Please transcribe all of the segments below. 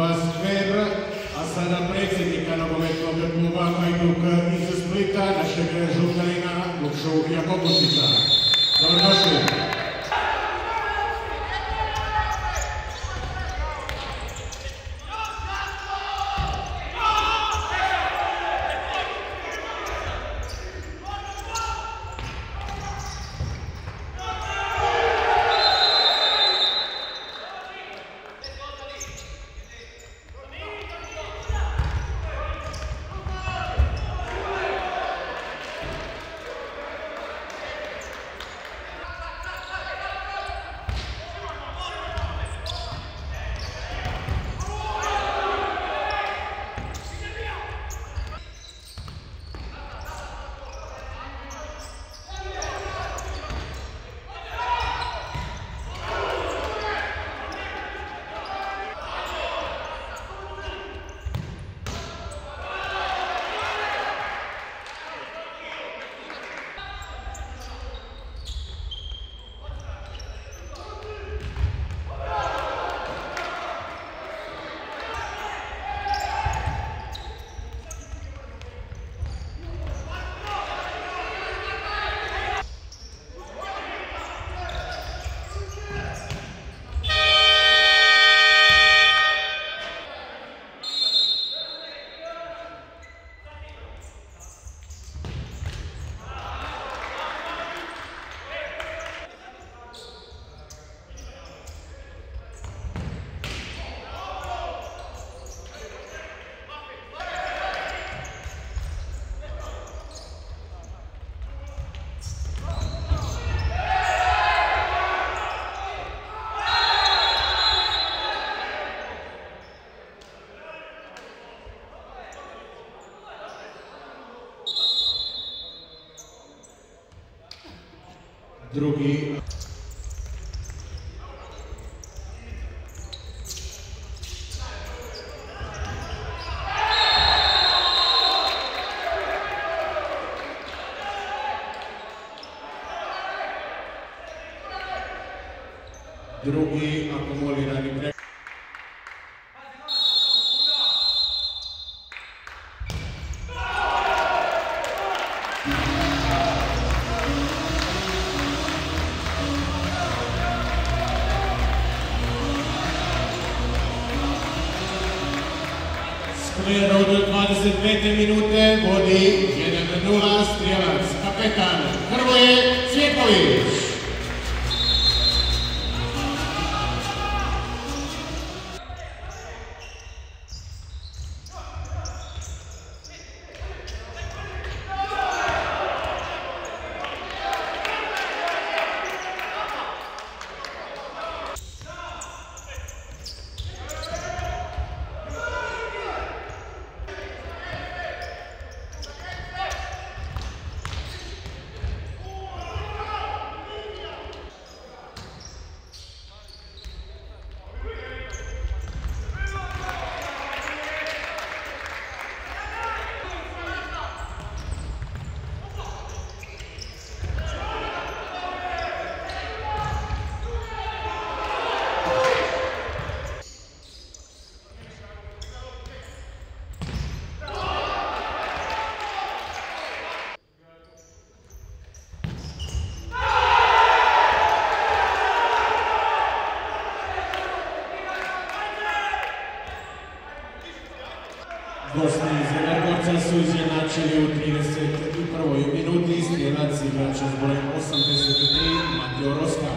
Nova Skver, a sada predsjednika nogometnog kluba Hajduk iz Splita, našeg županina Lukšu Jakobučića. Dobrodošli. Drugi. Drugi akumulirani prek. Skver od 25. minute vodi 1:0 strijelac, kapetan Hrvoje Cvjetović. Gosti iz Energovca su izjednačili u 31. minuti, strijelac igrača s brojem 83, Mateo Roska.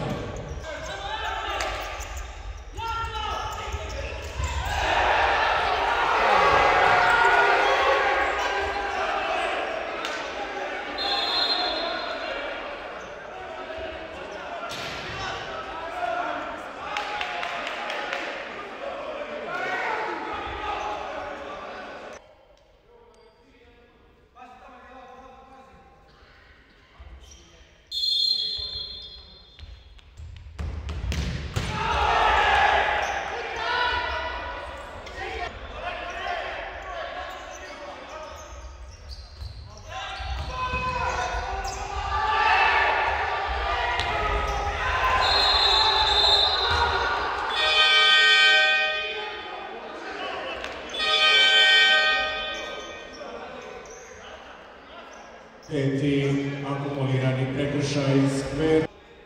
5. akumulirani prekršaj Skver.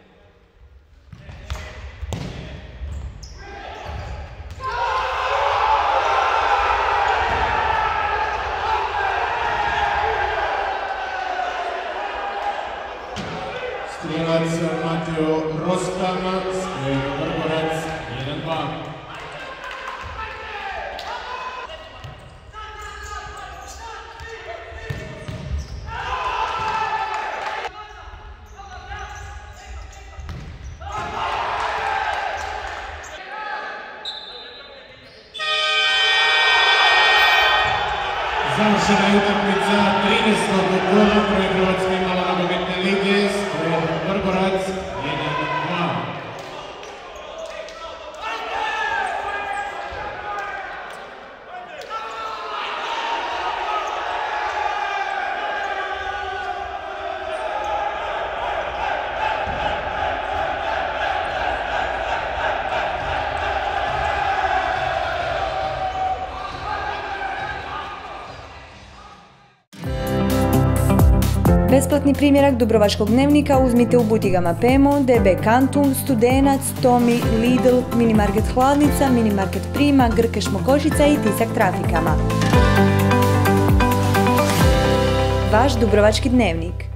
Strijelac Mateo Roskana, Skver Vrgorac, 1-2. Završena je utakmica 13. kola Prve Hrvatske malonogometne lige, Skver Vrgorac, 1-2. Besplatni primjerak Dubrovačkog dnevnika uzmite u butigama Pemo, DB Kantum, Studenac, Tomi, Lidl, Minimarket Hladnica, Minimarket Prima, Grkeš Mokošica i Tisak Trafikama. Vaš Dubrovački dnevnik.